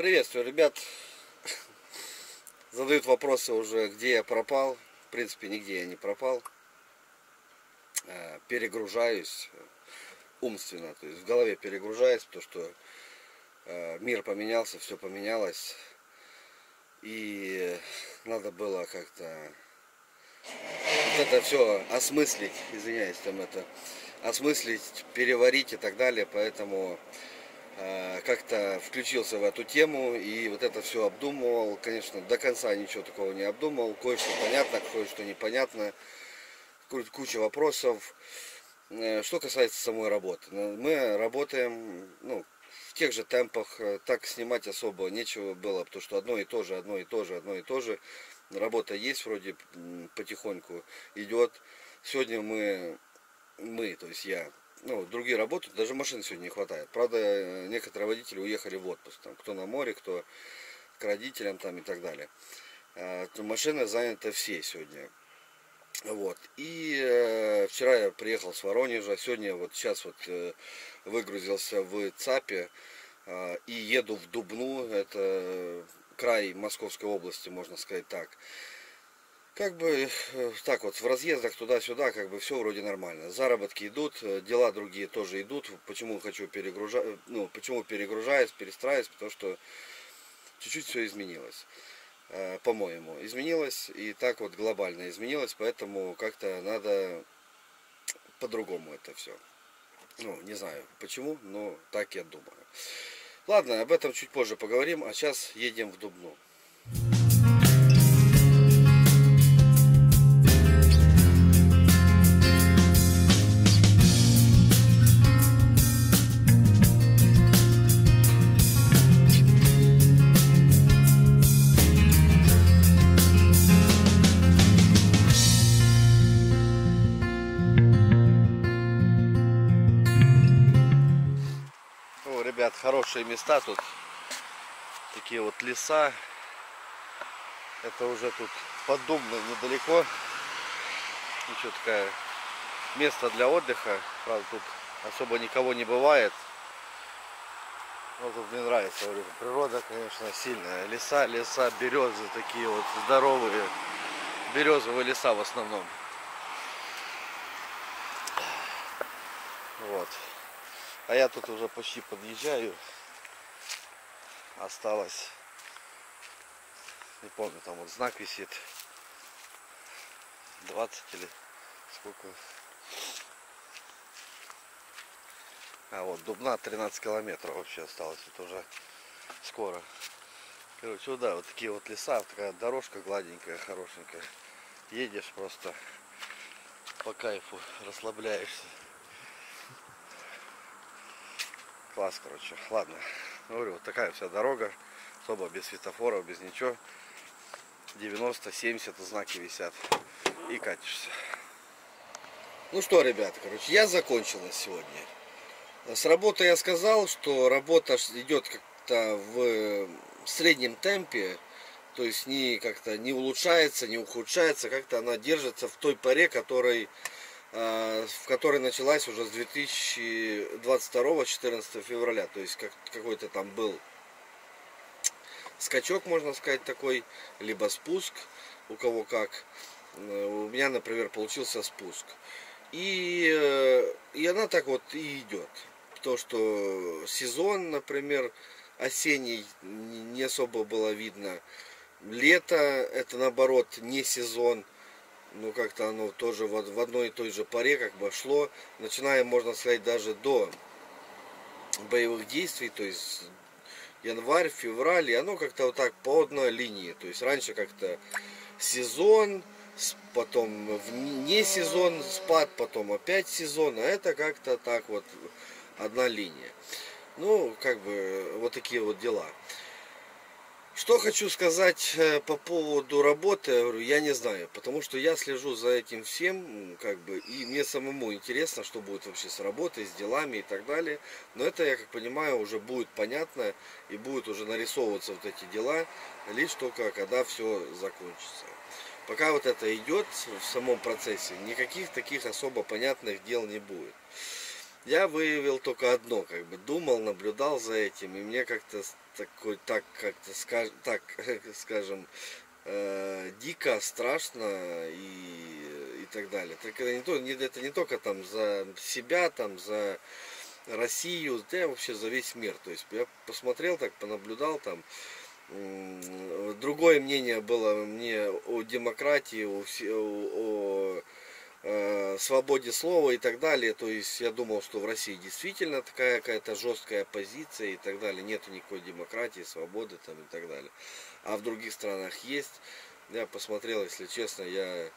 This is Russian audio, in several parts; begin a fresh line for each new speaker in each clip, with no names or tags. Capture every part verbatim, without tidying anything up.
Приветствую, ребят. Задают вопросы уже, где я пропал. В принципе, нигде я не пропал. Перегружаюсь умственно, то есть в голове перегружаюсь, потому что мир поменялся, все поменялось. И надо было как-то вот это все осмыслить, извиняюсь, там это, осмыслить, переварить и так далее. Поэтому как-то включился в эту тему и вот это все обдумывал. Конечно, до конца ничего такого не обдумал. Кое-что понятно, кое-что непонятно. Куча вопросов. Что касается самой работы. Мы работаем, ну, в тех же темпах. Так снимать особо нечего было, потому что одно и то же, одно и то же, одно и то же. Работа есть, вроде потихоньку идет. Сегодня мы, мы, то есть я, ну, другие работают, даже машин сегодня не хватает. Правда, некоторые водители уехали в отпуск. Там, кто на море, кто к родителям там, и так далее. А, машины заняты все сегодня. Вот. И э, вчера я приехал с Воронежа. Сегодня вот сейчас вот э, выгрузился в ЦАПе э, и еду в Дубну. Это край Московской области, можно сказать так. Как бы так вот в разъездах туда-сюда, как бы все вроде нормально. Заработки идут, дела другие тоже идут. Почему хочу перегружать, ну, почему перегружаюсь, перестраиваюсь, потому что чуть-чуть все изменилось. По-моему, изменилось и так вот глобально изменилось, поэтому как-то надо по-другому это все. Ну, не знаю почему, но так я думаю. Ладно, об этом чуть позже поговорим, а сейчас едем в Дубну. Ребят, хорошие места тут, такие вот леса. Это уже тут под Дубной недалеко. Еще такое место для отдыха. Правда, тут особо никого не бывает. Но тут мне нравится, говорю, природа, конечно, сильная. Леса, леса, березы такие вот здоровые. Березовые леса в основном. Вот. А я тут уже почти подъезжаю. Осталось, не помню, там вот знак висит. двадцать или сколько. А вот Дубна тринадцать километров вообще осталось. Это уже скоро. Короче, вот да, вот такие вот леса. Такая дорожка гладенькая, хорошенькая. Едешь просто по кайфу, расслабляешься. Класс, короче. Ладно. Говорю, вот такая вся дорога. Особо без светофоров, без ничего. девяносто семьдесят знаки висят. И катишься. Ну что, ребята, короче, я закончил на сегодня. С работы я сказал, что работа идет как-то в среднем темпе. То есть не как-то не улучшается, не ухудшается. Как-то она держится в той паре, которой... в которой началась уже с две тысячи двадцать второго, четырнадцатого февраля. То есть как, какой-то там был скачок, можно сказать, такой, либо спуск, у кого как. У меня, например, получился спуск. И, и она так вот и идет. То, что сезон, например, осенний не особо было видно. Лето, это наоборот не сезон. Ну, как-то оно тоже в одной и той же паре как бы шло, начиная, можно сказать, даже до боевых действий, то есть январь, февраль, и оно как-то вот так по одной линии. То есть раньше как-то сезон, потом не сезон, спад, потом опять сезон, а это как-то так вот одна линия. Ну, как бы вот такие вот дела. Что хочу сказать по поводу работы, я говорю, я не знаю, потому что я слежу за этим всем, как бы, и мне самому интересно, что будет вообще с работой, с делами и так далее. Но это, я как понимаю, уже будет понятно и будет уже нарисовываться вот эти дела, лишь только когда все закончится. Пока вот это идет в самом процессе, никаких таких особо понятных дел не будет. Я выявил только одно, как бы думал, наблюдал за этим, и мне как-то такой, так как-то скаж, так, скажем, э, дико, страшно и, и так далее. Так это не, то, не, это не только там за себя, там за Россию, да вообще за весь мир. То есть я посмотрел так, понаблюдал там. Другое мнение было мне о демократии, о, о, о свободе слова и так далее. То есть я думал, что в России действительно такая какая-то жесткая оппозиция и так далее. Нету никакой демократии, свободы там и так далее. А в других странах есть. Я посмотрел, если честно, я...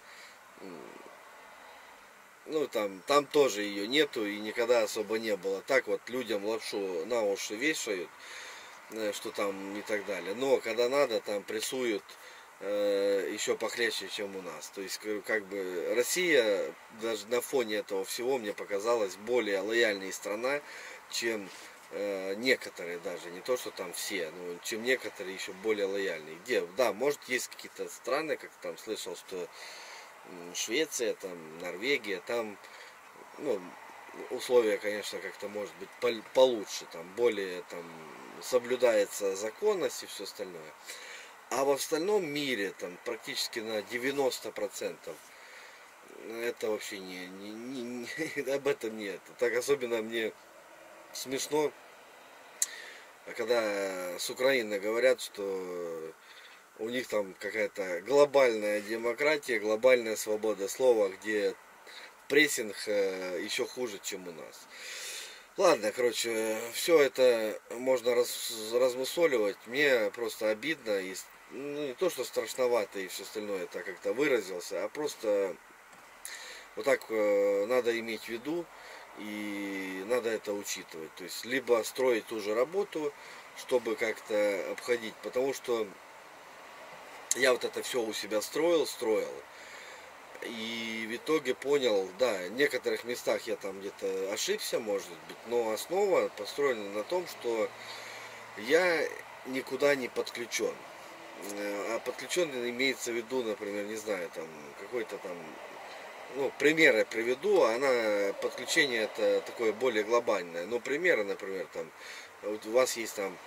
Ну, там, там тоже ее нету и никогда особо не было. Так вот людям лапшу на уши вешают, что там и так далее. Но когда надо, там прессуют э, еще похлеще, чем у нас. То есть, как бы, Россия даже на фоне этого всего мне показалась более лояльной страна, чем э, некоторые даже. Не то, что там все, но чем некоторые еще более лояльные. Где, да, может, есть какие-то страны, как там слышал, что Швеция, там, Норвегия, там, ну, условия, конечно, как-то может быть получше, там, более, там, соблюдается законность и все остальное. А в остальном мире, там, практически на девяносто процентов это вообще не, не, не, не об этом нет. Так особенно мне смешно, когда с Украины говорят, что у них там какая-то глобальная демократия, глобальная свобода слова, где прессинг еще хуже, чем у нас. Ладно, короче, все это можно раз, размусоливать. Мне просто обидно. И, ну, не то, что страшновато и все остальное, это как-то выразился, а просто вот так э, надо иметь в виду и надо это учитывать. То есть, либо строить ту же работу, чтобы как-то обходить, потому что я вот это все у себя строил, строил. И в итоге понял, да, в некоторых местах я там где-то ошибся, может быть, но основа построена на том, что я никуда не подключен. А подключен имеется в виду, например, не знаю, там какой-то там, ну, пример я приведу, она, подключение это такое более глобальное. Но примеры, например, там, вот у вас есть там,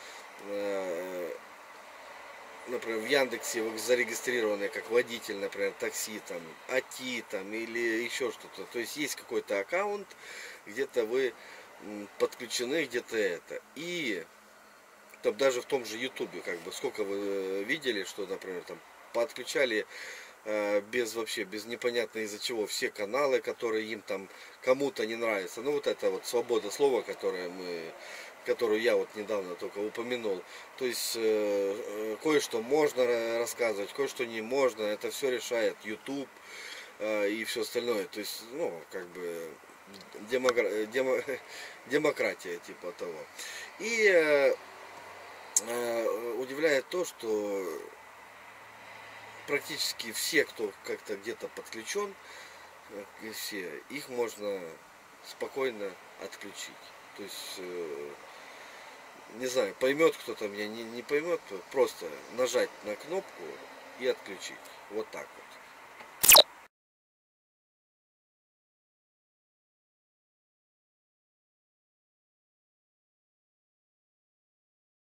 например, в Яндексе вы зарегистрированы как водитель, например, такси, там, АТИ, там, или еще что-то. То есть есть какой-то аккаунт, где-то вы подключены, где-то это. И там, даже в том же Ютубе, как бы, сколько вы видели, что, например, там подключали э, без вообще, без непонятно из-за чего, все каналы, которые им там кому-то не нравятся. Ну, вот это вот свобода слова, которая мы которую я вот недавно только упомянул. То есть э, кое-что можно рассказывать, кое-что не можно. Это все решает YouTube э, и все остальное. То есть, ну, как бы демокра... демо... демократия типа того. И э, э, удивляет то, что практически все, кто как-то где-то подключен, и все, их можно спокойно отключить. То есть э, не знаю, поймет кто-то меня, не, не поймет, просто нажать на кнопку и отключить. Вот так вот.